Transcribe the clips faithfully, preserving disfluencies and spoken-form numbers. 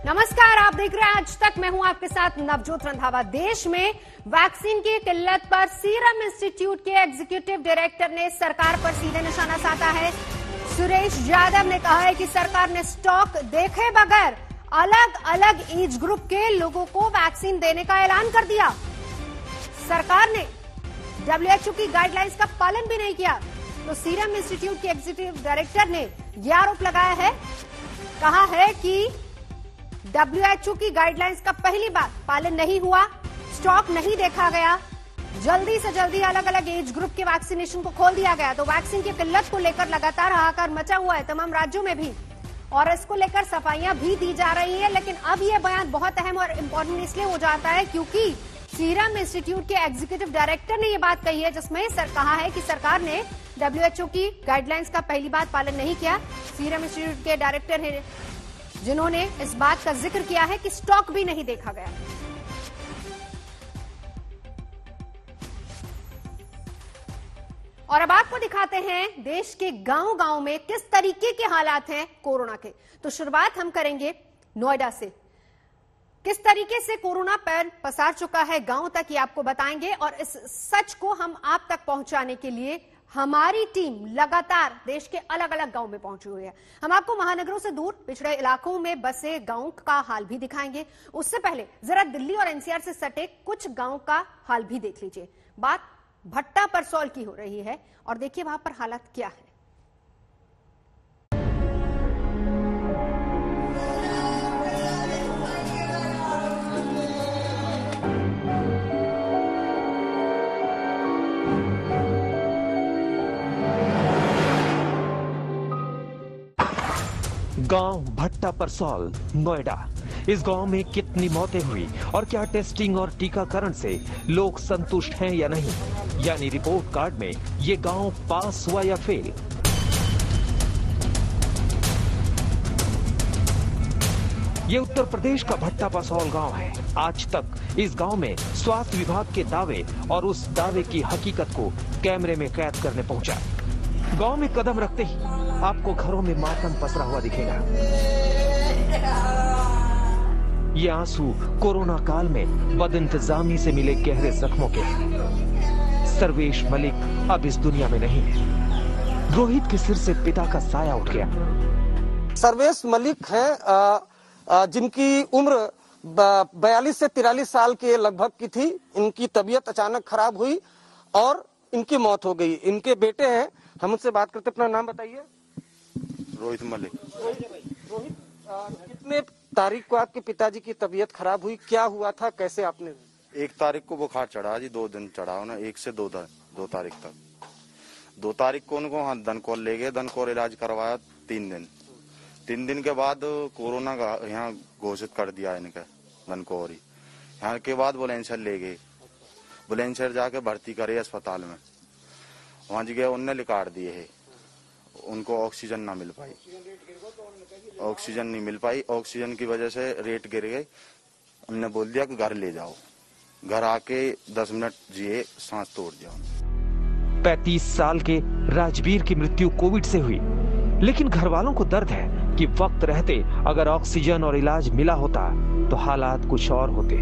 नमस्कार, आप देख रहे हैं आज तक। मैं हूं आपके साथ नवजोत रंधावा। देश में वैक्सीन की किल्लत पर सीरम इंस्टीट्यूट के एग्जीक्यूटिव डायरेक्टर ने सरकार पर सीधे निशाना साधा है। सुरेश यादव ने कहा है कि सरकार ने स्टॉक देखे बगैर अलग अलग एज ग्रुप के लोगों को वैक्सीन देने का ऐलान कर दिया। सरकार ने डब्ल्यू एच ओ की गाइडलाइंस का पालन भी नहीं किया। तो सीरम इंस्टीट्यूट के एग्जीक्यूटिव डायरेक्टर ने यह आरोप लगाया है, कहा है कि डब्ल्यू एच ओ की गाइडलाइंस का पहली बार पालन नहीं हुआ, स्टॉक नहीं देखा गया, जल्दी से जल्दी अलग अलग एज ग्रुप के वैक्सीनेशन को खोल दिया गया। तो वैक्सीन की किल्लत को लेकर लगातार हाहाकार मचा हुआ है तमाम राज्यों में भी, और इसको लेकर सफाइयां भी दी जा रही है। लेकिन अब यह बयान बहुत अहम और इम्पोर्टेंट इसलिए हो जाता है क्योंकि सीरम इंस्टीट्यूट के एग्जीक्यूटिव डायरेक्टर ने यह बात कही है, जिसमें सर कहा है कि सरकार ने डब्ल्यू एच ओ की गाइडलाइंस का पहली बार पालन नहीं किया। सीरम इंस्टीट्यूट के डायरेक्टर है जिन्होंने इस बात का जिक्र किया है कि स्टॉक भी नहीं देखा गया। और अब आपको दिखाते हैं देश के गांव-गांव में किस तरीके के हालात हैं कोरोना के। तो शुरुआत हम करेंगे नोएडा से। किस तरीके से कोरोना पैर पसार चुका है गांव तक, ये आपको बताएंगे। और इस सच को हम आप तक पहुंचाने के लिए हमारी टीम लगातार देश के अलग अलग गांव में पहुंची हुई है। हम आपको महानगरों से दूर पिछड़े इलाकों में बसे गांव का हाल भी दिखाएंगे। उससे पहले जरा दिल्ली और एन सी आर से सटे कुछ गांव का हाल भी देख लीजिए। बात भट्टा परसौल की हो रही है और देखिए वहां पर हालत क्या है। गांव भट्टा परसौल, नोएडा। इस गांव में कितनी मौतें हुई और क्या टेस्टिंग और टीकाकरण से लोग संतुष्ट हैं या नहीं, यानी रिपोर्ट कार्ड में ये गांव पास हुआ या फेल। ये उत्तर प्रदेश का भट्टा परसौल गांव है। आज तक इस गांव में स्वास्थ्य विभाग के दावे और उस दावे की हकीकत को कैमरे में कैद करने पहुंचा। गांव में कदम रखते ही आपको घरों में मातम पसरा हुआ दिखेगा। ये आंसू कोरोना काल में बदइंतजामी से मिले गहरे जख्मों के हैं। सर्वेश मलिक अब इस दुनिया में नहीं है। रोहित के सिर से पिता का साया उठ गया। सर्वेश मलिक है जिनकी उम्र बयालीस से तिरालीस साल के लगभग की थी। इनकी तबीयत अचानक खराब हुई और इनकी मौत हो गई। इनके बेटे हैं, हम उनसे बात करते। अपना नाम बताइए। रोहित मलिक। रोहित, कितने तारीख को आपके पिताजी की तबीयत खराब हुई, क्या हुआ था, कैसे आपने? एक तारीख को बुखार चढ़ा जी, दो दिन चढ़ा ना, एक से दो दो तारीख तक। दो तारीख को उनको हाँ दनकौर ले गए, दनकौर इलाज करवाया तीन दिन। तीन दिन के बाद कोरोना का यहाँ घोषित कर दिया इनका दनकौर ही। यहाँ के बाद बुलंदशहर ले गए, बुलंदशहर जाके भर्ती करे अस्पताल में। वहाँ जी गए, उनने लिकाट दिए है, उनको ऑक्सीजन ना मिल पाई, ऑक्सीजन नहीं मिल पाई। ऑक्सीजन की वजह से रेट गिर गई। उनने बोल दिया कि घर ले जाओ, घर आके दस मिनट जिए, सांस तोड़ दिया। पैंतीस साल के राजवीर की मृत्यु कोविड से हुई, लेकिन घर वालों को दर्द है कि वक्त रहते अगर ऑक्सीजन और इलाज मिला होता तो हालात कुछ और होते।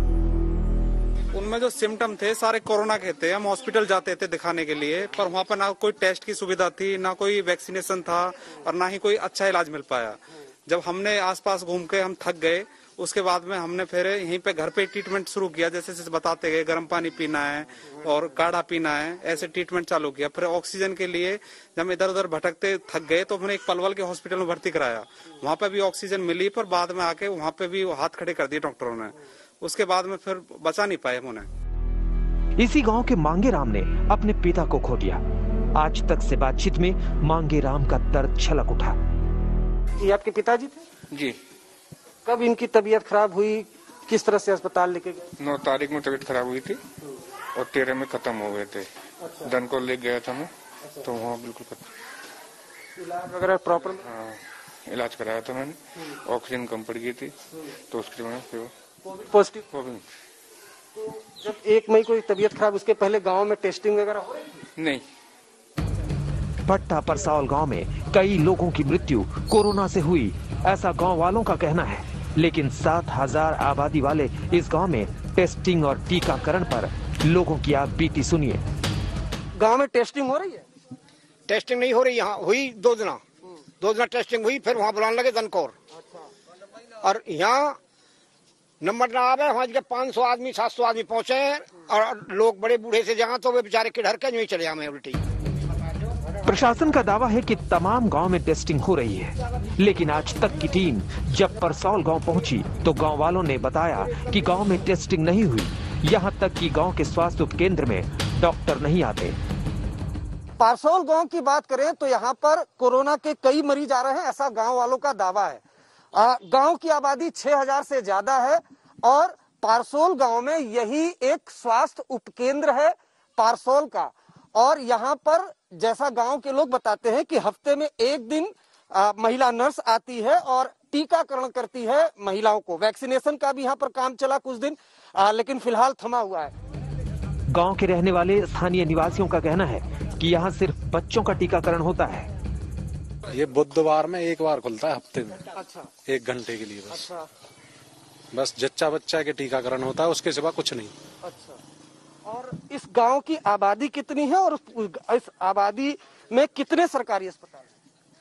उनमें जो सिम्टम थे सारे कोरोना के थे। हम हॉस्पिटल जाते थे दिखाने के लिए, पर वहाँ पर ना कोई टेस्ट की सुविधा थी, ना कोई वैक्सीनेशन था और ना ही कोई अच्छा इलाज मिल पाया। जब हमने आसपास घूम के हम थक गए, उसके बाद में हमने फिर यहीं पे घर पे ट्रीटमेंट शुरू किया। जैसे जैसे बताते गए, गर्म पानी पीना है और काढ़ा पीना है, ऐसे ट्रीटमेंट चालू किया। फिर ऑक्सीजन के लिए जब इधर उधर भटकते थक गए तो हमने एक पलवल के हॉस्पिटल में भर्ती कराया। वहाँ पे भी ऑक्सीजन मिली, पर बाद में आके वहाँ पे भी हाथ खड़े कर दिए डॉक्टरों ने। उसके बाद में फिर बचा नहीं पाए हम उन्हें। इसी गांव के मांगे राम ने अपने पिता को खो दिया। आज तक से बातचीत में मांगे राम का दर्द छलक उठा। ये आपके पिताजी थे जी। कब इनकी तबीयत खराब हुई, किस तरह से अस्पताल लेके गए? नौ तारीख में तबीयत खराब हुई थी और तेरह में खत्म हो गए थे। अच्छा। दन को ले गया था मैं। अच्छा। तो वहाँ बिल्कुल खत्म। इलाज वगैरह प्रॉपर? हाँ, इलाज कराया था मैंने, ऑक्सीजन कम पड़ गई थी तो उसकी वजह से पॉजिटिव। तो जब एक मई को तबीयत खराब, उसके पहले गांव में टेस्टिंग वगैरह हो रही थी? नहीं। भट्टा परसौल गांव में कई लोगों की मृत्यु कोरोना से हुई, ऐसा गांव वालों का कहना है। लेकिन सात हजार आबादी वाले इस गांव में टेस्टिंग और टीकाकरण पर लोगों की आप बीती सुनिए। गांव में टेस्टिंग हो रही है? टेस्टिंग नहीं हो रही, यहाँ हुई दो दिना दो दिना टेस्टिंग हुई, फिर वहाँ बुलाने लगे दनकौर। और यहाँ नंबर ना आवे, वहाँ के पाँच सौ आदमी सात सौ आदमी पहुंचे हैं और लोग बड़े बूढ़े से जहाँ तो वे बेचारे किधर के नहीं चले हमें उल्टी। प्रशासन का दावा है कि तमाम गांव में टेस्टिंग हो रही है, लेकिन आज तक की टीम जब परसौल गांव पहुंची तो गांव वालों ने बताया कि गांव में टेस्टिंग नहीं हुई। यहां तक कि गांव के स्वास्थ्य उपकेंद्र में डॉक्टर नहीं आते। परसौल गांव की बात करें तो यहाँ पर कोरोना के कई मरीज आ रहे हैं, ऐसा गांव वालों का दावा है। गांव की आबादी छह हजार से ज्यादा है और परसौल गांव में यही एक स्वास्थ्य उपकेंद्र है परसौल का। और यहाँ पर जैसा गांव के लोग बताते हैं कि हफ्ते में एक दिन आ, महिला नर्स आती है और टीकाकरण करती है महिलाओं को। वैक्सीनेशन का भी यहाँ पर काम चला कुछ दिन, आ, लेकिन फिलहाल थमा हुआ है। गांव के रहने वाले स्थानीय निवासियों का कहना है कि यहाँ सिर्फ बच्चों का टीकाकरण होता है। ये बुधवार में एक बार खुलता है हफ्ते में। अच्छा। एक घंटे के लिए बस। अच्छा। बस जच्चा बच्चा के टीकाकरण होता है, उसके सिवा कुछ नहीं। अच्छा। और इस गांव की आबादी कितनी है और इस आबादी में कितने सरकारी अस्पताल हैं?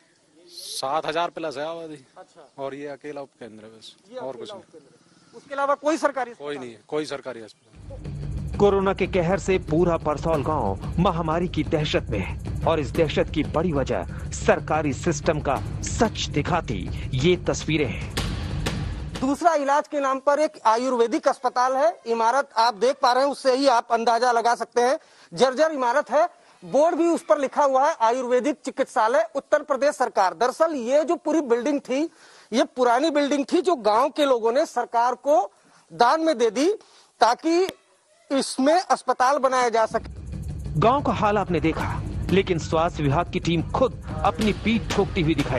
सात हजार प्लस है आबादी। अच्छा। और ये अकेला उपकेंद्र है बस, और कुछ नहीं। उसके अलावा कोई सरकारी कोई नहीं है, कोई सरकारी अस्पताल। कोरोना के कहर से पूरा परसौल गांव महामारी की दहशत में है और इस दहशत की बड़ी वजह सरकारी सिस्टम का सच दिखाती ये तस्वीरें हैं। दूसरा इलाज के नाम पर एक आयुर्वेदिक अस्पताल है। इमारत आप देख पा रहे हैं, उससे ही आप अंदाजा लगा सकते हैं। जर्जर इमारत है, बोर्ड भी उस पर लिखा हुआ है आयुर्वेदिक चिकित्सालय उत्तर प्रदेश सरकार। दरअसल ये जो पूरी बिल्डिंग थी, ये पुरानी बिल्डिंग थी जो गांव के लोगों ने सरकार को दान में दे दी ताकि इसमें अस्पताल बनाया जा सके। गांव का हाल आपने देखा, लेकिन स्वास्थ्य विभाग की टीम खुद अपनी पीठ ठोकती हुई दिखाई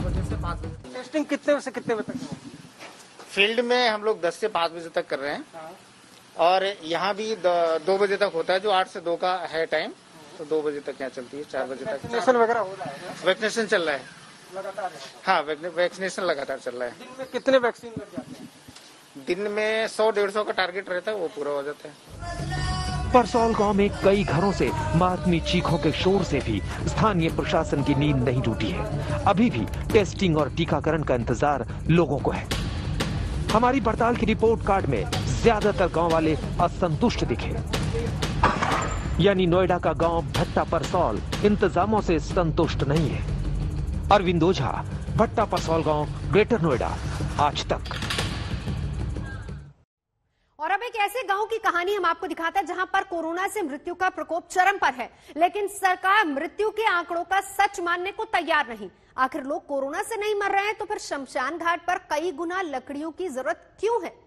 दी। टेस्टिंग कितने बजे से कितने बजे तक? फील्ड में हम लोग दस से पाँच बजे तक कर रहे हैं और यहाँ भी दो बजे तक होता है, जो आठ से दो का है टाइम, तो दो बजे तक यहाँ चलती है, चार बजे तक। वैक्सीनेशन वगैरह हो रहा है? वैक्सीनेशन चल रहा है लगातार। हाँ, वैक्सीनेशन लगातार चल रहा है। दिन में कितने वैक्सीन लग जाते हैं? दिन में सौ डेढ़ सौ का टारगेट रहता है, वो पूरा हो जाता है। परसौल गांव में कई घरों से मातमी चीखों के शोर से भी स्थानीय प्रशासन की नींद नहीं टूटी है। अभी भी टेस्टिंग और टीकाकरण का इंतजार लोगों को है। हमारी पड़ताल की रिपोर्ट कार्ड में ज्यादातर गांव वाले असंतुष्ट दिखे, यानी नोएडा का गांव भट्टा परसौल इंतजामों से संतुष्ट नहीं है। अरविंद ओझा, भट्टा परसौल गांव, ग्रेटर नोएडा, आज तक। और अब एक ऐसे गांव की कहानी हम आपको दिखाते हैं जहां पर कोरोना से मृत्यु का प्रकोप चरम पर है, लेकिन सरकार मृत्यु के आंकड़ों का सच मानने को तैयार नहीं। आखिर लोग कोरोना से नहीं मर रहे हैं तो फिर शमशान घाट पर कई गुना लकड़ियों की जरूरत क्यों है?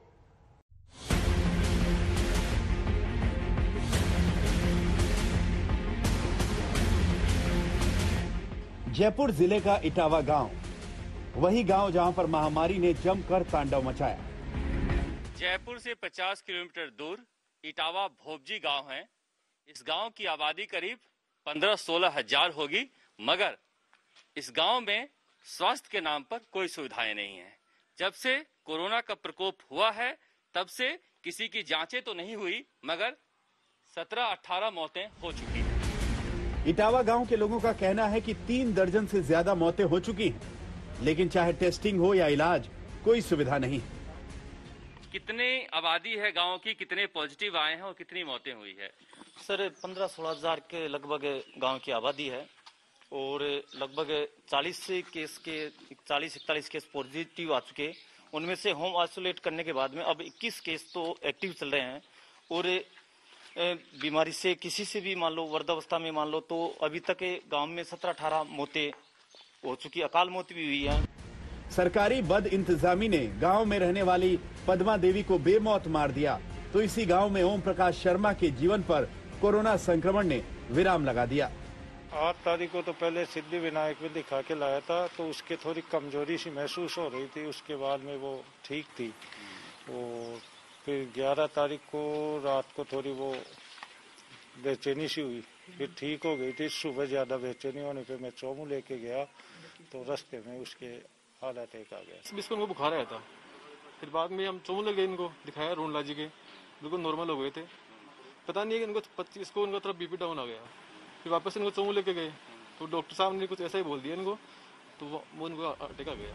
जयपुर जिले का इटावा गांव, वही गांव जहां पर महामारी ने जमकर तांडव मचाया। जयपुर से पचास किलोमीटर दूर इटावा भोपजी गांव है। इस गांव की आबादी करीब पंद्रह सोलह हजार होगी, मगर इस गांव में स्वास्थ्य के नाम पर कोई सुविधाएं नहीं है। जब से कोरोना का प्रकोप हुआ है तब से किसी की जांचें तो नहीं हुई, मगर सत्रह अठारह मौतें हो चुकी हैं। इटावा गांव के लोगों का कहना है कि तीन दर्जन से ज्यादा मौतें हो चुकी हैं, लेकिन चाहे टेस्टिंग हो या इलाज, कोई सुविधा नहीं है। कितने आबादी है गांव की, कितने पॉजिटिव आए हैं और कितनी मौतें हुई है? सर पंद्रह सोलह हजार के लगभग गांव की आबादी है और लगभग चालीस केस के चालीस इकतालीस केस पॉजिटिव आ चुके। उनमें से होम आइसोलेट करने के बाद में अब इक्कीस केस तो एक्टिव चल रहे हैं और बीमारी से किसी से भी मान लो वृद्धावस्था में मान लो तो अभी तक गांव में सत्रह अठारह मौतें हो चुकी, अकाल मौत भी हुई है। सरकारी बद इंतजामी ने गांव में रहने वाली पद्मा देवी को बेमौत मार दिया, तो इसी गांव में ओम प्रकाश शर्मा के जीवन पर कोरोना संक्रमण ने विराम लगा दिया। आठ तारीख को तो पहले सिद्धि विनायक में दिखा के लाया था, तो उसके थोड़ी कमजोरी सी महसूस हो रही थी, उसके बाद में वो ठीक थी। वो फिर ग्यारह तारीख को रात को थोड़ी वो बेचैनी सी हुई, फिर ठीक हो गई थी। सुबह ज्यादा बेचैनी होने पे मैं चौमू लेके गया तो रास्ते में उसके हार्ट अटैक आ गया। बिस्कुट को बुखार आया था, फिर बाद में हम चोमू ले गए, इनको दिखाया रोनलाजी के, बिल्कुल नॉर्मल हो गए थे। पता नहीं है कि इनको पच्चीस को उनका तरफ बीपी डाउन आ गया। फिर वापस इनको चोमू लेके गए तो डॉक्टर साहब ने कुछ ऐसा ही बोल दिया इनको, तो वो, वो उनको अटैक आ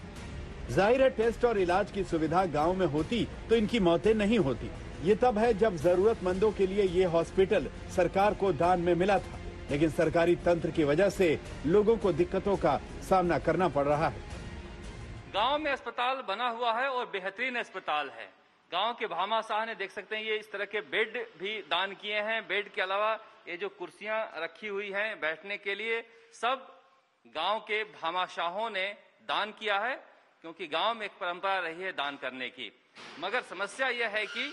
गया। जाहिर है टेस्ट और इलाज की सुविधा गांव में होती तो इनकी मौतें नहीं होती। ये तब है जब जरूरतमंदों के लिए ये हॉस्पिटल सरकार को दान में मिला था, लेकिन सरकारी तंत्र की वजह से लोगों को दिक्कतों का सामना करना पड़ रहा है। गांव में अस्पताल बना हुआ है और बेहतरीन अस्पताल है। गांव के भामा शाह ने देख सकते हैं ये इस तरह के बेड भी दान किए हैं। बेड के अलावा ये जो कुर्सियां रखी हुई हैं बैठने के लिए, सब गांव के भामा शाहों ने दान किया है, क्योंकि गांव में एक परंपरा रही है दान करने की। मगर समस्या यह है कि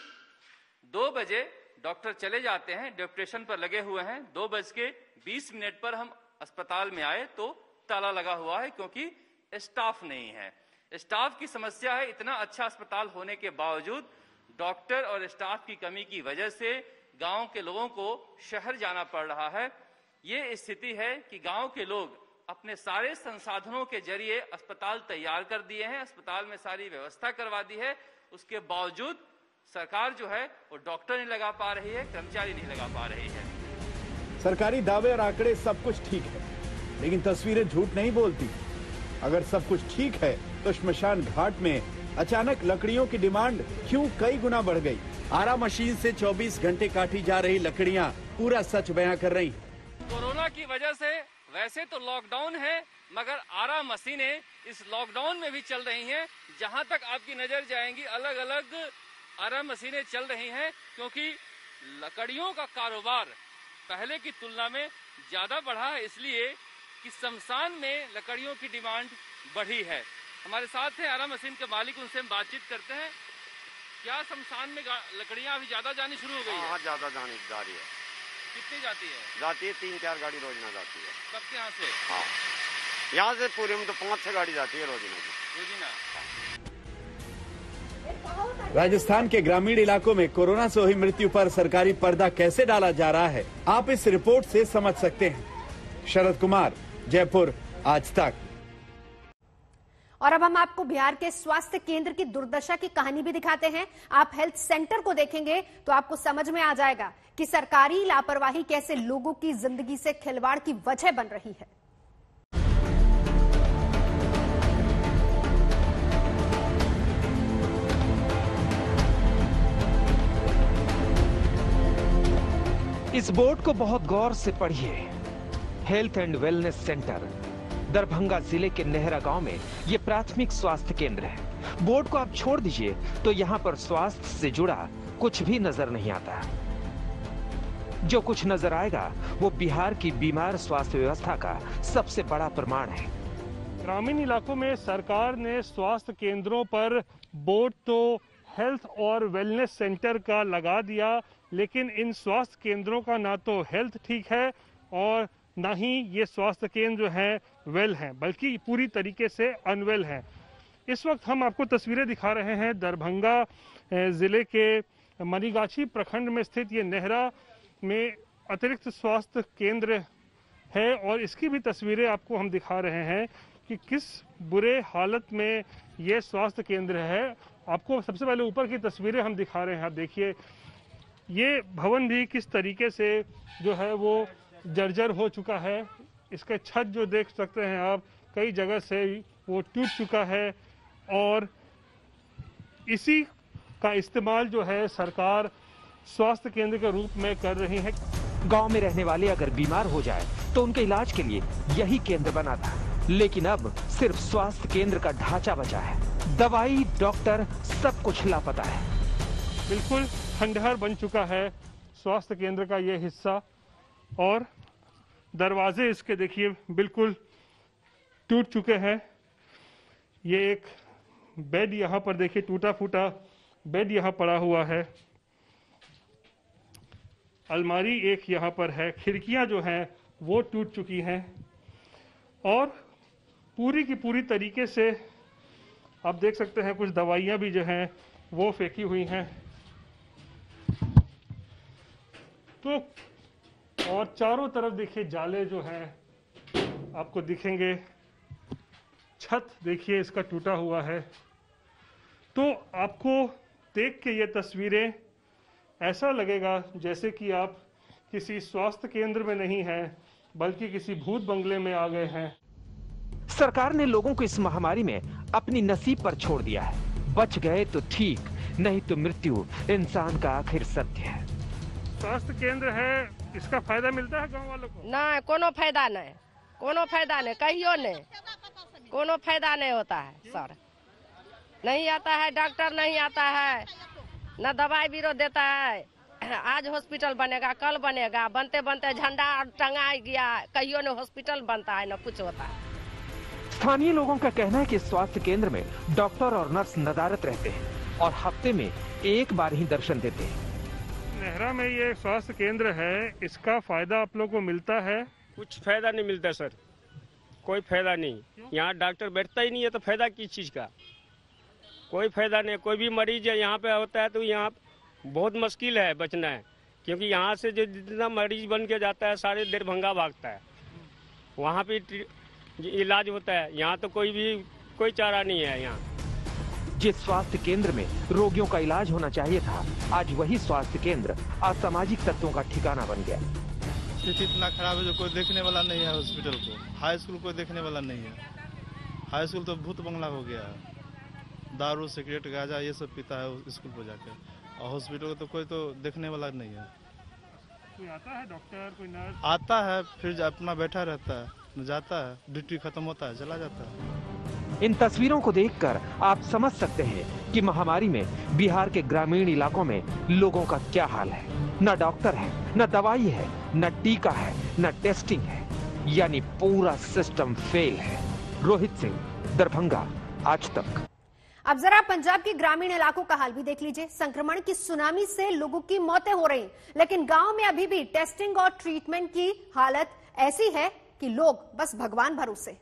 दो बजे डॉक्टर चले जाते हैं, डिप्रेशन पर लगे हुए हैं। दो बज के बीस मिनट पर हम अस्पताल में आए तो ताला लगा हुआ है, क्योंकि स्टाफ नहीं है। स्टाफ की समस्या है। इतना अच्छा अस्पताल होने के बावजूद डॉक्टर और स्टाफ की कमी की वजह से गांव के लोगों को शहर जाना पड़ रहा है। ये स्थिति है कि गांव के लोग अपने सारे संसाधनों के जरिए अस्पताल तैयार कर दिए हैं, अस्पताल में सारी व्यवस्था करवा दी है, उसके बावजूद सरकार जो है वो डॉक्टर नहीं लगा पा रही है, कर्मचारी नहीं लगा पा रही है। सरकारी दावे और आंकड़े सब कुछ ठीक है, लेकिन तस्वीरें झूठ नहीं बोलती। अगर सब कुछ ठीक है तो श्मशान घाट में अचानक लकड़ियों की डिमांड क्यों कई गुना बढ़ गई? आरा मशीन से चौबीस घंटे काटी जा रही लकड़ियां पूरा सच बयां कर रही हैं। कोरोना की वजह से वैसे तो लॉकडाउन है, मगर आरा मशीनें इस लॉकडाउन में भी चल रही हैं। जहां तक आपकी नजर जाएंगी अलग अलग आरा मशीनें चल रही हैं, क्योंकि लकड़ियों का कारोबार पहले की तुलना में ज्यादा बढ़ा है, इसलिए कि शमशान में लकड़ियों की डिमांड बढ़ी है। हमारे साथ हैं आरा मशीन के मालिक, उनसे हम बातचीत करते हैं। क्या शमशान में लकड़ियां अभी ज्यादा जानी शुरू हो गई है? हाँ, ज्यादा जानी जा रही है। कितनी जाती है? जाती है तीन चार गाड़ी रोजाना जाती है। सबके यहाँ से? हाँ, यहाँ से पूरे में तो पाँच छह गाड़ी जाती है रोजाना की। रोजाना। राजस्थान के ग्रामीण इलाकों में कोरोना से हुई मृत्यु पर सरकारी पर्दा कैसे डाला जा रहा है, आप इस रिपोर्ट से समझ सकते हैं। शरद कुमार, जयपुर, आज तक। और अब हम आपको बिहार के स्वास्थ्य केंद्र की दुर्दशा की कहानी भी दिखाते हैं। आप हेल्थ सेंटर को देखेंगे तो आपको समझ में आ जाएगा कि सरकारी लापरवाही कैसे लोगों की जिंदगी से खिलवाड़ की वजह बन रही है। इस बोर्ड को बहुत गौर से पढ़िए। Health and wellness centre, Darbhanga जिले के नेहरा गांव में ये प्राथमिक स्वास्थ्य केंद्र है। बोर्ड को आप छोड़ दीजिए तो यहाँ पर स्वास्थ्य से जुड़ा कुछ भी नजर नहीं आता। जो कुछ नजर आएगा वो बिहार की बीमार स्वास्थ्य व्यवस्था का सबसे बड़ा प्रमाण है। ग्रामीण इलाकों में सरकार ने स्वास्थ्य केंद्रों पर बोर्ड तो हेल्थ और वेलनेस सेंटर का लगा दिया, लेकिन इन स्वास्थ्य केंद्रों का ना तो हेल्थ ठीक है और ना ही ये स्वास्थ्य केंद्र जो है वेल हैं, बल्कि पूरी तरीके से अनवेल हैं। इस वक्त हम आपको तस्वीरें दिखा रहे हैं दरभंगा जिले के मनीगाछी प्रखंड में स्थित ये नेहरा में अतिरिक्त स्वास्थ्य केंद्र है, और इसकी भी तस्वीरें आपको हम दिखा रहे हैं कि किस बुरे हालत में ये स्वास्थ्य केंद्र है। आपको सबसे पहले ऊपर की तस्वीरें हम दिखा रहे हैं। आप देखिए ये भवन भी किस तरीके से जो है वो जर्जर हो चुका है। इसका छत जो देख सकते हैं आप, कई जगह से वो टूट चुका है, और इसी का इस्तेमाल जो है सरकार स्वास्थ्य केंद्र के रूप में कर रही है। गांव में रहने वाले अगर बीमार हो जाए तो उनके इलाज के लिए यही केंद्र बना था, लेकिन अब सिर्फ स्वास्थ्य केंद्र का ढांचा बचा है। दवाई, डॉक्टर, सब कुछ लापता है। बिल्कुल खंडहर बन चुका है स्वास्थ्य केंद्र का ये हिस्सा, और दरवाजे इसके देखिए बिल्कुल टूट चुके हैं। ये एक बेड यहाँ पर देखिए, टूटा फूटा बेड यहाँ पड़ा हुआ है। अलमारी एक यहाँ पर है, खिड़कियाँ जो हैं वो टूट चुकी हैं, और पूरी की पूरी तरीके से आप देख सकते हैं कुछ दवाइयाँ भी जो हैं वो फेंकी हुई हैं। तो और चारों तरफ देखिए जाले जो हैं आपको दिखेंगे। छत देखिए इसका टूटा हुआ है। तो आपको देख के ये तस्वीरें ऐसा लगेगा जैसे कि आप किसी स्वास्थ्य केंद्र में नहीं हैं, बल्कि किसी भूत बंगले में आ गए हैं। सरकार ने लोगों को इस महामारी में अपनी नसीब पर छोड़ दिया है। बच गए तो ठीक, नहीं तो मृत्यु इंसान का आखिर सत्य है। स्वास्थ्य केंद्र है, इसका फायदा मिलता है गांव वालों को? नहीं, कोनो फायदा नहीं, कोनो फायदा नहीं, कहियो नहीं, कोनो फायदा नहीं होता है सर। नहीं आता है डॉक्टर, नहीं आता है, न दवाई बीरो देता है। आज हॉस्पिटल बनेगा, कल बनेगा, बनते बनते झंडा टंगा गया, कहियो न हॉस्पिटल बनता है न कुछ होता है। स्थानीय लोगों का कहना है कि स्वास्थ्य केंद्र में डॉक्टर और नर्स नदारत रहते हैं और हफ्ते में एक बार ही दर्शन देते हैं। नेहरा में ये स्वास्थ्य केंद्र है, इसका फायदा आप लोगों को मिलता है? कुछ फायदा नहीं मिलता सर, कोई फायदा नहीं। यहाँ डॉक्टर बैठता ही नहीं है तो फायदा किस चीज का? कोई फायदा नहीं। कोई भी मरीज है यहाँ पे होता है तो यहाँ बहुत मुश्किल है बचना है, क्योंकि यहाँ से जो जितना मरीज बन के जाता है सारे दरभंगा भागता है, वहाँ पे इलाज होता है। यहाँ तो कोई भी कोई चारा नहीं है। यहाँ जिस स्वास्थ्य केंद्र में रोगियों का इलाज होना चाहिए था, आज वही स्वास्थ्य केंद्र असामाजिक तत्वों का ठिकाना बन गया। स्थिति इतना खराब है जो कोई देखने वाला नहीं है हॉस्पिटल को। हाई स्कूल कोई देखने वाला नहीं है। हाई स्कूल तो भूत बंगला हो गया है। दारू सिगरेट गांजा ये सब पीता है स्कूल पर जाके, और हॉस्पिटल को तो कोई तो देखने वाला नहीं है। कोई आता है डॉक्टर, कोई नर्स? आता है, फिर अपना बैठा रहता है, जाता है, ड्यूटी खत्म होता है, चला जाता है। इन तस्वीरों को देखकर आप समझ सकते हैं कि महामारी में बिहार के ग्रामीण इलाकों में लोगों का क्या हाल है। न डॉक्टर है, न दवाई है, न टीका है, न टेस्टिंग है, यानी पूरा सिस्टम फेल है। रोहित सिंह, दरभंगा, आज तक। अब जरा पंजाब के ग्रामीण इलाकों का हाल भी देख लीजिए। संक्रमण की सुनामी से लोगों की मौतें हो रही, लेकिन गांव में अभी भी टेस्टिंग और ट्रीटमेंट की हालत ऐसी है कि लोग बस भगवान भरोसे।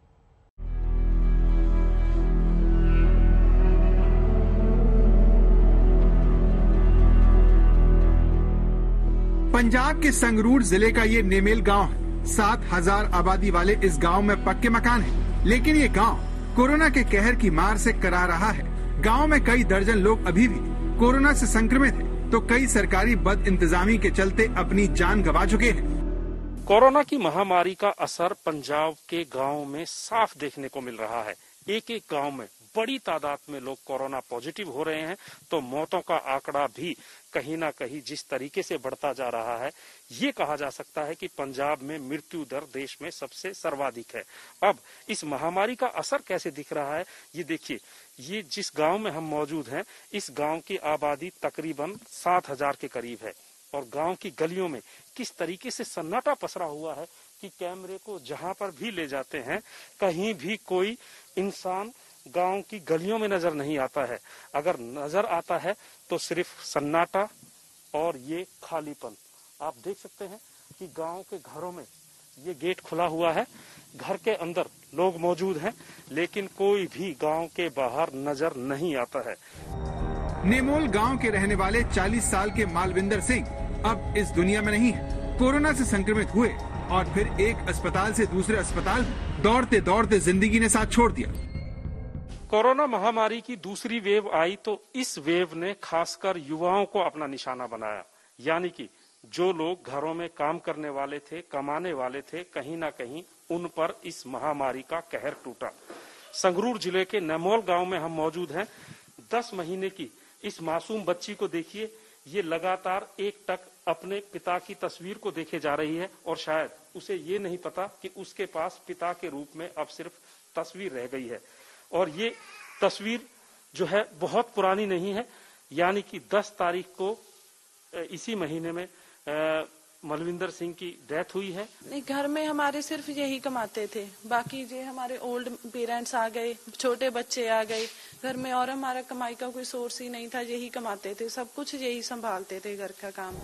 पंजाब के संगरूर जिले का ये नेमेल गांव है। सात हजार आबादी वाले इस गांव में पक्के मकान है, लेकिन ये गांव कोरोना के कहर की मार से करा रहा है। गांव में कई दर्जन लोग अभी भी कोरोना से संक्रमित हैं, तो कई सरकारी बद इंतजामी के चलते अपनी जान गंवा चुके हैं। कोरोना की महामारी का असर पंजाब के गांव में साफ देखने को मिल रहा है। एक एक गांव में बड़ी तादाद में लोग कोरोना पॉजिटिव हो रहे हैं, तो मौतों का आंकड़ा भी कहीं ना कहीं जिस तरीके से बढ़ता जा रहा है, ये कहा जा सकता है कि पंजाब में मृत्यु दर देश में सबसे सर्वाधिक है। अब इस महामारी का असर कैसे दिख रहा है, ये देखिए। ये जिस गांव में हम मौजूद हैं, इस गांव की आबादी तकरीबन सात हजार के करीब है, और गांव की गलियों में किस तरीके से सन्नाटा पसरा हुआ है कि कैमरे को जहां पर भी ले जाते हैं, कहीं भी कोई इंसान गांव की गलियों में नजर नहीं आता है। अगर नजर आता है तो सिर्फ सन्नाटा और ये खालीपन। आप देख सकते हैं कि गांव के घरों में ये गेट खुला हुआ है, घर के अंदर लोग मौजूद हैं, लेकिन कोई भी गांव के बाहर नजर नहीं आता है। नेमोल गांव के रहने वाले चालीस साल के मालविंदर सिंह अब इस दुनिया में नहीं है। कोरोना से संक्रमित हुए और फिर एक अस्पताल से दूसरे अस्पताल दौड़ते दौड़ते जिंदगी ने साथ छोड़ दिया। कोरोना महामारी की दूसरी वेव आई तो इस वेव ने खासकर युवाओं को अपना निशाना बनाया, यानी कि जो लोग घरों में काम करने वाले थे, कमाने वाले थे, कहीं ना कहीं उन पर इस महामारी का कहर टूटा। संगरूर जिले के नेमोल गांव में हम मौजूद हैं। दस महीने की इस मासूम बच्ची को देखिए, ये लगातार एक टक अपने पिता की तस्वीर को देखे जा रही है, और शायद उसे ये नहीं पता कि उसके पास पिता के रूप में अब सिर्फ तस्वीर रह गई है। और ये तस्वीर जो है बहुत पुरानी नहीं है, यानी कि दस तारीख को इसी महीने में मलविंदर सिंह की डेथ हुई है। नहीं, घर में हमारे सिर्फ यही कमाते थे, बाकी जो हमारे ओल्ड पेरेंट्स आ गए, छोटे बच्चे आ गए घर में, और हमारा कमाई का कोई सोर्स ही नहीं था, यही कमाते थे, सब कुछ यही संभालते थे घर का काम।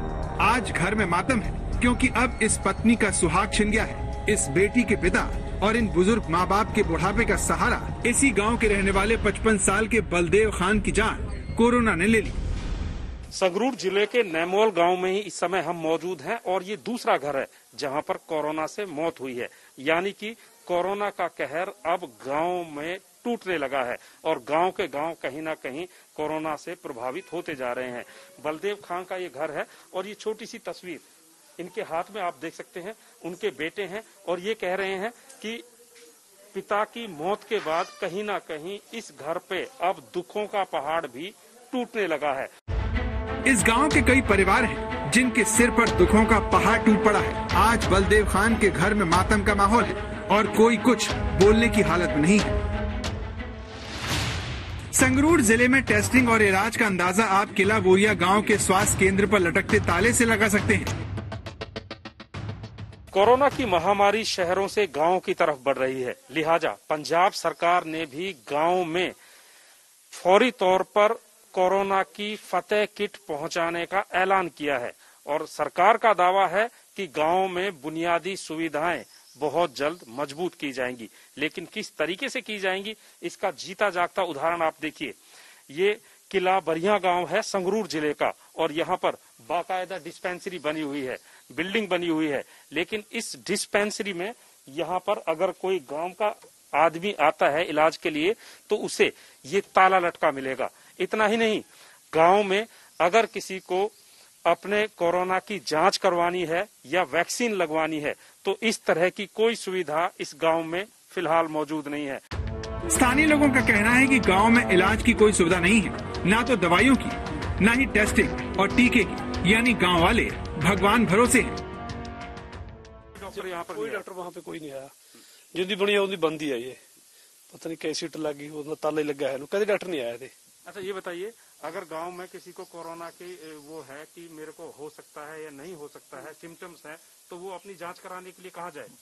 आज घर में मातम है, क्योंकि अब इस पत्नी का सुहाग छिन गया है। इस बेटी के पिता और इन बुजुर्ग माँ बाप के बुढ़ापे का सहारा इसी गांव के रहने वाले पचपन साल के बलदेव खान की जान कोरोना ने ले ली। संगरूर जिले के नेमोल गांव में ही इस समय हम मौजूद हैं, और ये दूसरा घर है जहां पर कोरोना से मौत हुई है, यानी कि कोरोना का कहर अब गांव में टूटने लगा है और गांव के गांव कहीं ना कहीं कोरोना से प्रभावित होते जा रहे हैं। बलदेव खां का ये घर है और ये छोटी सी तस्वीर इनके हाथ में आप देख सकते हैं, उनके बेटे हैं और ये कह रहे हैं कि पिता की मौत के बाद कहीं ना कहीं इस घर पे अब दुखों का पहाड़ भी टूटने लगा है। इस गांव के कई परिवार हैं जिनके सिर पर दुखों का पहाड़ टूट पड़ा है। आज बलदेव खान के घर में मातम का माहौल है और कोई कुछ बोलने की हालत में नहीं है। संगरूर जिले में टेस्टिंग और इलाज का अंदाजा आप किला बोरिया गांव के स्वास्थ्य केंद्र पर लटकते ताले से लगा सकते हैं। कोरोना की महामारी शहरों से गांव की तरफ बढ़ रही है, लिहाजा पंजाब सरकार ने भी गांव में फौरी तौर पर कोरोना की फतेह किट पहुंचाने का ऐलान किया है और सरकार का दावा है कि गांव में बुनियादी सुविधाएं बहुत जल्द मजबूत की जाएंगी। लेकिन किस तरीके से की जाएंगी, इसका जीता जागता उदाहरण आप देखिए। ये किला बरिया गांव है संगरूर जिले का और यहाँ पर बाकायदा डिस्पेंसरी बनी हुई है, बिल्डिंग बनी हुई है, लेकिन इस डिस्पेंसरी में यहाँ पर अगर कोई गांव का आदमी आता है इलाज के लिए तो उसे ये ताला लटका मिलेगा। इतना ही नहीं, गांव में अगर किसी को अपने कोरोना की जांच करवानी है या वैक्सीन लगवानी है तो इस तरह की कोई सुविधा इस गांव में फिलहाल मौजूद नहीं है। स्थानीय लोगों का कहना है कि गांव में इलाज की कोई सुविधा नहीं है, ना तो दवाइयों की, ना ही टेस्टिंग और टीके की, यानी गांव वाले भगवान भरोसे हैं। डॉक्टर यहाँ पर कोई डॉक्टर वहाँ पे कोई नहीं आया, जिंदी बनी है उनकी बंदी है, ये पता नहीं कैसी लगी, वो ताला लगा है, कभी डॉक्टर नहीं आया थे। अच्छा ये बताइए, अगर गांव में किसी को कोरोना की वो है कि मेरे को हो सकता है या नहीं हो सकता है, सिम्टम्स है, तो वो अपनी जांच कराने के लिए कहाँ जाए?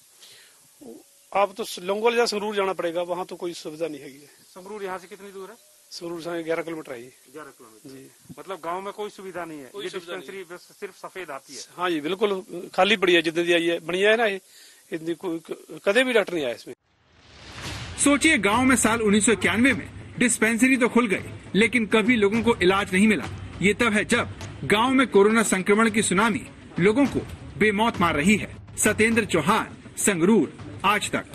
आप तो लोंगोल या संगरूर जाना पड़ेगा, वहाँ तो कोई सुविधा नहीं है। संगरूर यहाँ से कितनी दूर है? संगरूर से ग्यारह किलोमीटर है। ग्यारह किलोमीटर जी। मतलब गांव में कोई सुविधा नहीं है, ये डिस्पेंसरी सिर्फ सफेद आती है। हाँ जी बिल्कुल खाली पड़ी है, जितनी आई है बढ़िया है ना, इतनी कदे भी डॉक्टर नहीं आया इसमें। सोचिए, गांव में साल उन्नीस सौ इक्यानवे में डिस्पेंसरी तो खुल गई, लेकिन कभी लोगों को इलाज नहीं मिला। ये तब है जब गांव में कोरोना संक्रमण की सुनामी लोगों को बेमौत मार रही है। सत्येंद्र चौहान, संगरूर, आज तक।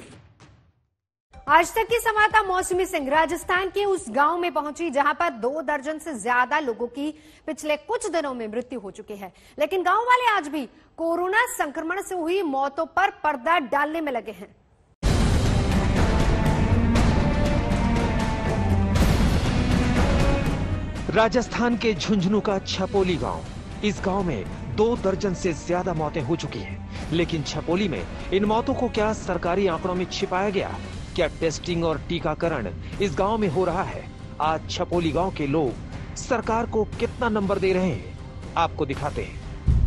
आज तक की संवाददाता मौसमी सिंह राजस्थान के उस गांव में पहुंची जहां पर दो दर्जन से ज्यादा लोगों की पिछले कुछ दिनों में मृत्यु हो चुकी है, लेकिन गांव वाले आज भी कोरोना संक्रमण से हुई मौतों पर पर्दा डालने में लगे हैं। राजस्थान के झुंझुनू का छपोली गांव, इस गांव में दो दर्जन से ज्यादा मौतें हो चुकी हैं, लेकिन छपोली में इन मौतों को क्या सरकारी आंकड़ों में छिपाया गया? क्या टेस्टिंग और टीकाकरण इस गांव में हो रहा है? आज छपोली गांव के लोग सरकार को कितना नंबर दे रहे हैं, आपको दिखाते हैं।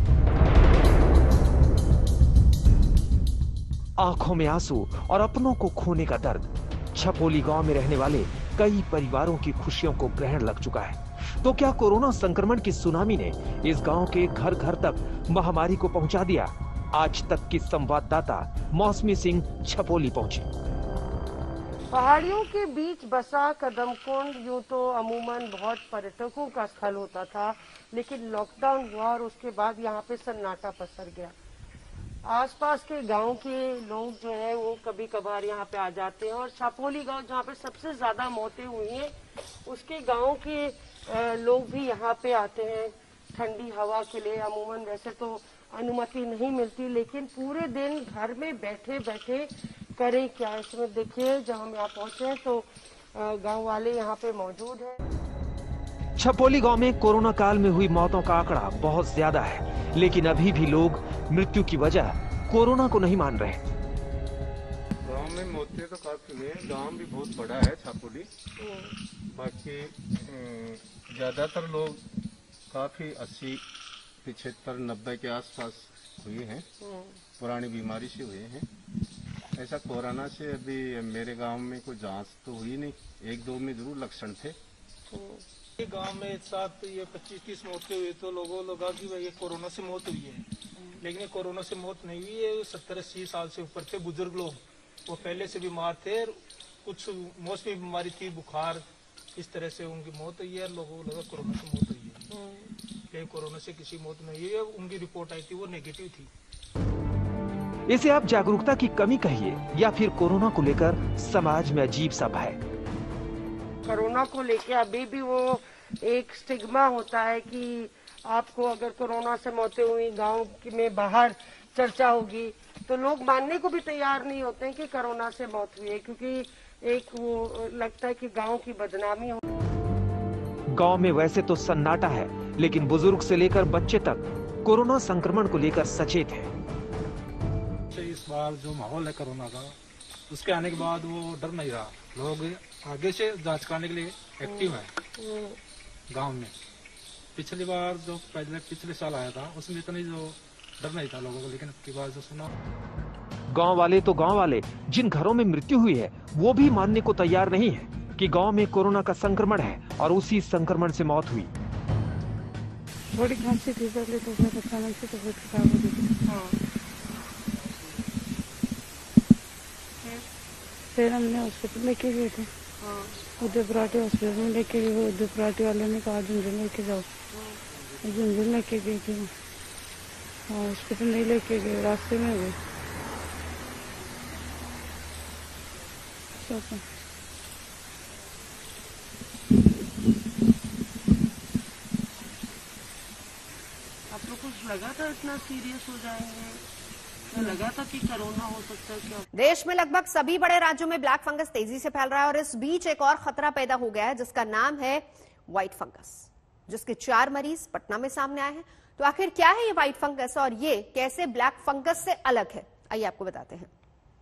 आंखों में आंसू और अपनों को खोने का दर्द, छपोली गांव में रहने वाले कई परिवारों की खुशियों को ग्रहण लग चुका है। तो क्या कोरोना संक्रमण की सुनामी ने इस गांव के घर घर तक महामारी को पहुंचा दिया? आज तक की संवाददाता मौसमी सिंह छपोली पहुंची। पहाड़ियों के बीच बसा कदमकुंड यूं तो अमूमन बहुत पर्यटकों का स्थल होता था, लेकिन लॉकडाउन हुआ और उसके बाद यहाँ पे सन्नाटा पसर गया। आसपास के गांव के लोग जो है वो कभी कभार यहाँ पे आ जाते हैं और छपोली गांव जहाँ पे सबसे ज्यादा मौतें हुई हैं, उसके गांव के लोग भी यहाँ पे आते हैं ठंडी हवा के लिए। अमूमन वैसे तो अनुमति नहीं मिलती, लेकिन पूरे दिन घर में बैठे बैठे करें क्या। इसमें देखिए, जब हम यहाँ पहुंचे हैं तो गांव वाले यहाँ पे मौजूद हैं। छपोली गांव में कोरोना काल में हुई मौतों का आंकड़ा बहुत ज्यादा है, लेकिन अभी भी लोग मृत्यु की वजह कोरोना को नहीं मान रहे। गांव में मौतें तो काफी हुई है, गांव भी बहुत बड़ा है छपोली, बाकी ज्यादातर लोग काफी अस्सी पिछहत्तर नब्बे के आसपास हुए हैं, पुरानी बीमारी से हुए हैं। ऐसा कोरोना से अभी मेरे गांव में कोई जांच तो हुई नहीं, एक दो में जरूर लक्षण थे। ये गांव में एक साथ ये पच्चीस तीस मौतें हुई तो लोगों लगा कि भाई ये कोरोना से मौत हुई है, लेकिन ये कोरोना से मौत नहीं हुई है। सत्तर अस्सी साल से ऊपर थे बुजुर्ग लोग, वो पहले से बीमार थे, कुछ मौसमी बीमारी थी, बुखार, इस तरह से उनकी मौत हुई है। लोगों को लगा कोरोना से मौत हुई है, लेकिन कोरोना से किसी मौत नहीं हुई है। उनकी रिपोर्ट आई थी वो नेगेटिव थी। इसे आप जागरूकता की कमी कहिए या फिर कोरोना को लेकर समाज में अजीब सा भय। कोरोना को लेके अभी भी वो एक स्टिग्मा होता है कि आपको अगर कोरोना से मौतें हुई गांव में बाहर चर्चा होगी तो लोग मानने को भी तैयार नहीं होते हैं कि कोरोना से मौत हुई है, क्योंकि एक वो लगता है कि गांव की बदनामी हो। गांव में वैसे तो सन्नाटा है, लेकिन बुजुर्ग से लेकर बच्चे तक कोरोना संक्रमण को लेकर सचेत है। इस बार जो माहौल है कोरोना का, उसके आने के बाद वो डर नहीं रहा, लोग आगे से जांच कराने के लिए एक्टिव है गांव में। पिछली बार जो पहले पिछले साल आया था उसमें इतनी जो डर नहीं था लोगों को, लेकिन अब की बार जो सुना। गांव वाले तो गांव वाले जिन घरों में मृत्यु हुई है वो भी मानने को तैयार नहीं है कि गांव में कोरोना का संक्रमण है और उसी संक्रमण से मौत हुई। बड़ी खांसी थी पहले तो फिर अचानक से तबीयत खराब हो गई। हाँ। फिर हमने हॉस्पिटल लेके गए थे। हाँ। उदय पराठी हॉस्पिटल में लेके गए। उदय पराठी वाले ने कहा झुंझुनू लेके जाओ। झुंझुनू लेके गई थी। हाँ, हॉस्पिटल नहीं लेके गए, रास्ते में गए। आपको कुछ लगा था इतना सीरियस हो जाएंगे? लगा था कि कोरोना हो सकता है क्या? देश में लगभग सभी बड़े राज्यों में ब्लैक फंगस तेजी से फैल रहा है और इस बीच एक और खतरा पैदा हो गया है जिसका नाम है व्हाइट फंगस, जिसके चार मरीज पटना में सामने आए हैं। तो आखिर क्या है ये व्हाइट फंगस और ये कैसे ब्लैक फंगस से अलग है, आइए आपको बताते हैं।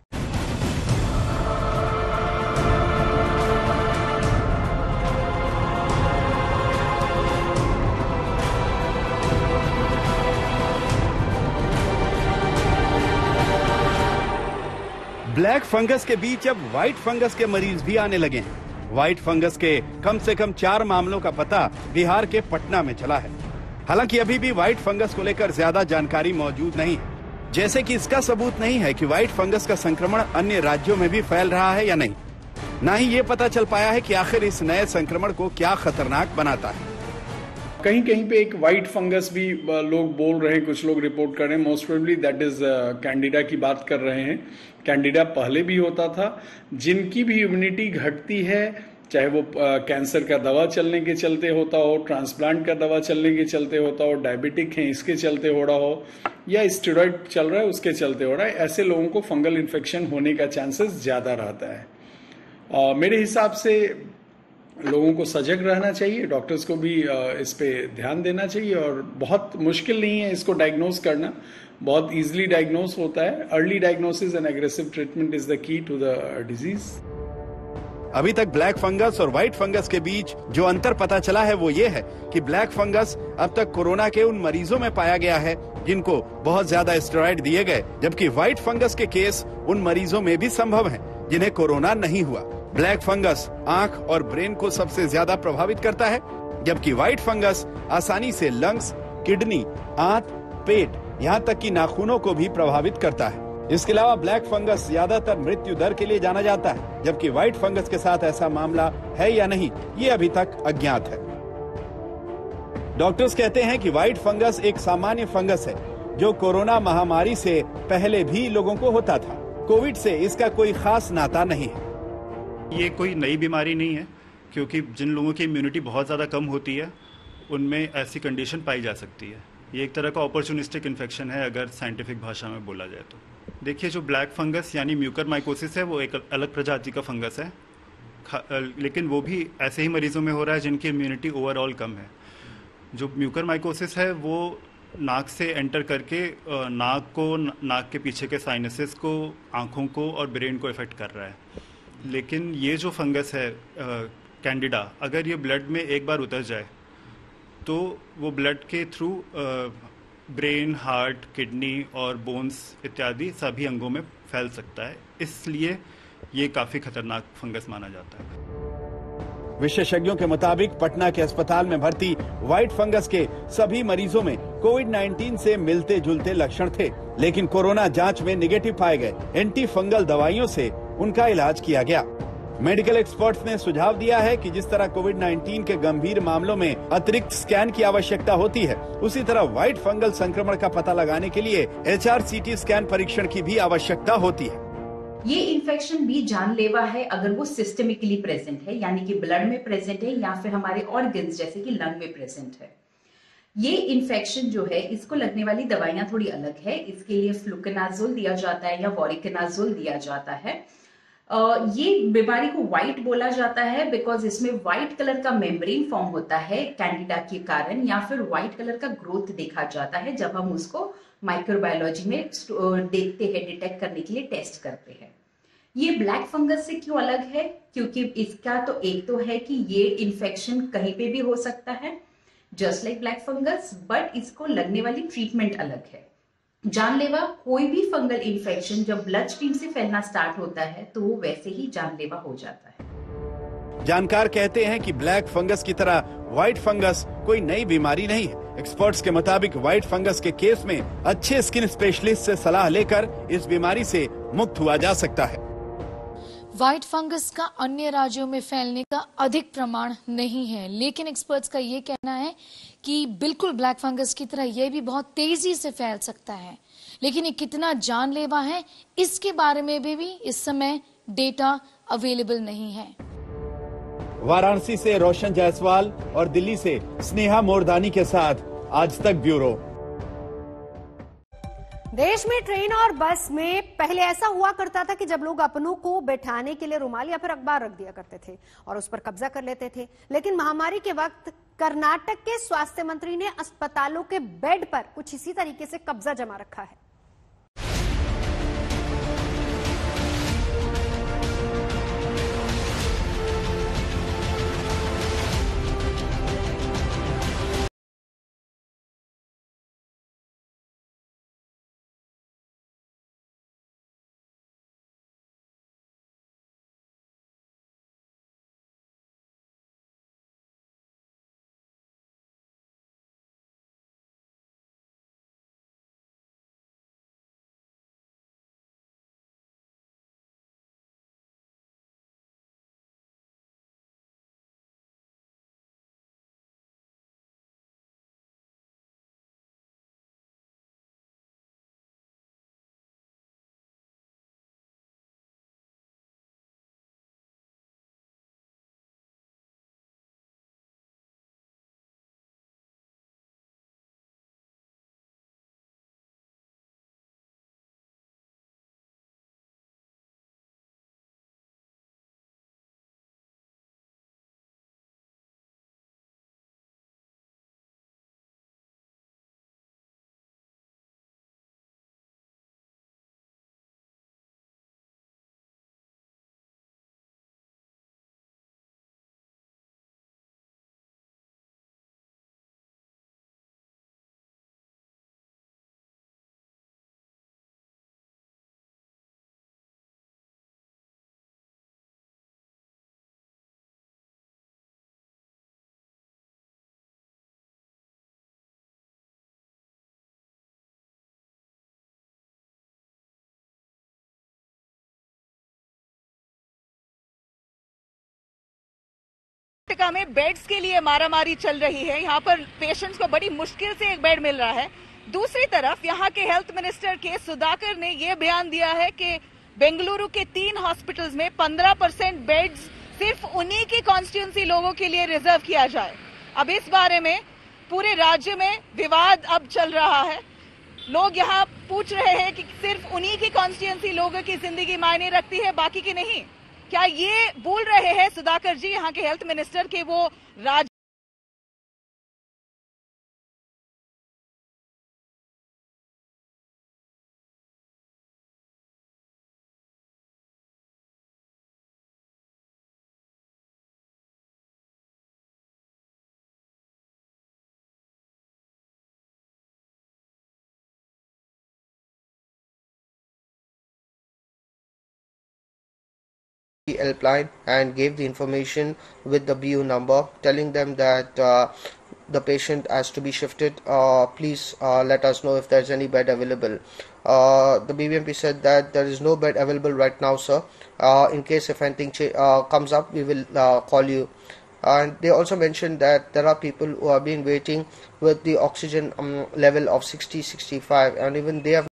ब्लैक फंगस के बीच अब व्हाइट फंगस के मरीज भी आने लगे हैं। व्हाइट फंगस के कम से कम चार मामलों का पता बिहार के पटना में चला है। हालांकि अभी भी व्हाइट फंगस को लेकर ज्यादा जानकारी मौजूद नहीं है, जैसे कि इसका सबूत नहीं है कि व्हाइट फंगस का संक्रमण अन्य राज्यों में भी फैल रहा है या नहीं। न ही ये पता चल पाया है कि आखिर इस नए संक्रमण को क्या खतरनाक बनाता है। कहीं कहीं पे एक व्हाइट फंगस भी लोग बोल रहे हैं, कुछ लोग रिपोर्ट कर रहे हैं। Most probably that is candida की बात कर रहे हैं। कैंडिडा पहले भी होता था। जिनकी भी इम्यूनिटी घटती है, चाहे वो कैंसर का दवा चलने के चलते होता हो, ट्रांसप्लांट का दवा चलने के चलते होता हो, डायबिटिक है इसके चलते हो रहा हो, या स्टेरॉइड चल रहा है उसके चलते हो रहा है, ऐसे लोगों को फंगल इन्फेक्शन होने का चांसेस ज्यादा रहता है। आ, मेरे हिसाब से लोगों को सजग रहना चाहिए, डॉक्टर्स को भी इस पे ध्यान देना चाहिए। और बहुत मुश्किल नहीं है इसको डायग्नोज करना, बहुत इजीली डायग्नोज होता है। Early diagnosis and aggressive treatment is the key to the disease. अभी तक ब्लैक फंगस और व्हाइट फंगस के बीच जो अंतर पता चला है वो ये है कि ब्लैक फंगस अब तक कोरोना के उन मरीजों में पाया गया है जिनको बहुत ज्यादा स्टेरॉइड दिए गए, जबकि व्हाइट फंगस के केस उन मरीजों में भी संभव हैं जिन्हें कोरोना नहीं हुआ। ब्लैक फंगस आंख और ब्रेन को सबसे ज्यादा प्रभावित करता है, जबकि व्हाइट फंगस आसानी से लंग्स, किडनी, आंत, पेट, यहाँ तक कि नाखूनों को भी प्रभावित करता है। इसके अलावा ब्लैक फंगस ज्यादातर मृत्यु दर के लिए जाना जाता है, जबकि व्हाइट फंगस के साथ ऐसा मामला है या नहीं ये अभी तक अज्ञात है। डॉक्टर्स कहते हैं कि व्हाइट फंगस एक सामान्य फंगस है जो कोरोना महामारी से पहले भी लोगों को होता था। कोविड से इसका कोई खास नाता नहीं है। ये कोई नई बीमारी नहीं है, क्योंकि जिन लोगों की इम्यूनिटी बहुत ज़्यादा कम होती है उनमें ऐसी कंडीशन पाई जा सकती है। ये एक तरह का अपॉर्चुनिस्टिक इन्फेक्शन है अगर साइंटिफिक भाषा में बोला जाए तो। देखिए, जो ब्लैक फंगस यानी म्यूकर माइकोसिस है वो एक अलग प्रजाति का फंगस है, लेकिन वो भी ऐसे ही मरीजों में हो रहा है जिनकी इम्यूनिटी ओवरऑल कम है। जो म्यूकर माइकोसिस है वो नाक से एंटर करके नाक को, नाक के पीछे के साइनसेस को, आँखों को और ब्रेन को इफेक्ट कर रहा है। लेकिन ये जो फंगस है कैंडिडा, अगर ये ब्लड में एक बार उतर जाए तो वो ब्लड के थ्रू ब्रेन, हार्ट, किडनी और बोन्स इत्यादि सभी अंगों में फैल सकता है। इसलिए ये काफ़ी खतरनाक फंगस माना जाता है। विशेषज्ञों के मुताबिक पटना के अस्पताल में भर्ती व्हाइट फंगस के सभी मरीजों में कोविड नाइन्टीन से मिलते जुलते लक्षण थे, लेकिन कोरोना जांच में निगेटिव पाए गए एंटी फंगल दवाइयों से उनका इलाज किया गया। मेडिकल एक्सपर्ट्स ने सुझाव दिया है कि जिस तरह कोविड नाइन्टीन के गंभीर मामलों में अतिरिक्त स्कैन की आवश्यकता होती है, उसी तरह व्हाइट फंगल संक्रमण का पता लगाने के लिए H R C T scan परीक्षण की भी आवश्यकता होती है। ये इन्फेक्शन भी जानलेवा है अगर वो सिस्टमिकली प्रेजेंट है, यानी कि ब्लड में प्रेजेंट है या फिर हमारे ऑर्गन्स जैसे कि लंग में प्रेजेंट है। ये इन्फेक्शन जो है, इसको लगने वाली दवाइयां थोड़ी अलग है। इसके लिए फ्लुकोनाजोल दिया जाता है या वोरिकोनाजोल दिया जाता है। Uh, ये बीमारी को व्हाइट बोला जाता है बिकॉज इसमें व्हाइट कलर का मेम्ब्रेन फॉर्म होता है कैंडिडा के कारण, या फिर व्हाइट कलर का ग्रोथ देखा जाता है जब हम उसको माइक्रोबायोलॉजी में देखते हैं, डिटेक्ट करने के लिए टेस्ट करते हैं। ये ब्लैक फंगस से क्यों अलग है? क्योंकि इसका तो एक तो है कि ये इन्फेक्शन कहीं पे भी हो सकता है just like black fungus, but इसको लगने वाली ट्रीटमेंट अलग है। जानलेवा कोई भी फंगल इन्फेक्शन जब ब्लड स्ट्रीम से फैलना स्टार्ट होता है तो वो वैसे ही जानलेवा हो जाता है। जानकार कहते हैं कि ब्लैक फंगस की तरह व्हाइट फंगस कोई नई बीमारी नहीं है। एक्सपर्ट्स के मुताबिक व्हाइट फंगस के केस में अच्छे स्किन स्पेशलिस्ट से सलाह लेकर इस बीमारी से मुक्त हुआ जा सकता है। व्हाइट फंगस का अन्य राज्यों में फैलने का अधिक प्रमाण नहीं है, लेकिन एक्सपर्ट्स का ये कहना है कि बिल्कुल ब्लैक फंगस की तरह ये भी बहुत तेजी से फैल सकता है, लेकिन ये कितना जानलेवा है इसके बारे में भी, भी इस समय डेटा अवेलेबल नहीं है। वाराणसी से रोशन जायसवाल और दिल्ली से स्नेहा मोरदानी के साथ आज तक ब्यूरो। देश में ट्रेन और बस में पहले ऐसा हुआ करता था कि जब लोग अपनों को बैठाने के लिए रुमाल या फिर अखबार रख दिया करते थे और उस पर कब्जा कर लेते थे, लेकिन महामारी के वक्त कर्नाटक के स्वास्थ्य मंत्री ने अस्पतालों के बेड पर कुछ इसी तरीके से कब्जा जमा रखा है। कर्नाटका में बेड्स के लिए मारामारी चल रही है। यहाँ पर पेशेंट्स को बड़ी मुश्किल से एक बेड मिल रहा है। दूसरी तरफ यहाँ के हेल्थ मिनिस्टर के सुधाकर ने ये बयान दिया है कि बेंगलुरु के तीन हॉस्पिटल्स में पंद्रह परसेंट बेड्स सिर्फ उन्हीं की कॉन्स्टिट्यूंसी लोगों के लिए रिजर्व किया जाए। अब इस बारे में पूरे राज्य में विवाद अब चल रहा है। लोग यहाँ पूछ रहे हैं कि सिर्फ उन्हीं की कॉन्स्टिट्यूंसी लोगों की जिंदगी मायने रखती है, बाकी की नहीं। क्या ये बोल रहे हैं सुधाकर जी, यहाँ के हेल्थ मिनिस्टर, के वो राज्य helpline and gave the information with the B U number, telling them that uh, the patient has to be shifted. Uh, please uh, let us know if there is any bed available. Uh, the B B M P said that there is no bed available right now, sir. Uh, in case if anything uh, comes up, we will uh, call you. And they also mentioned that there are people who have been waiting with the oxygen um, level of sixty, sixty-five, and even they have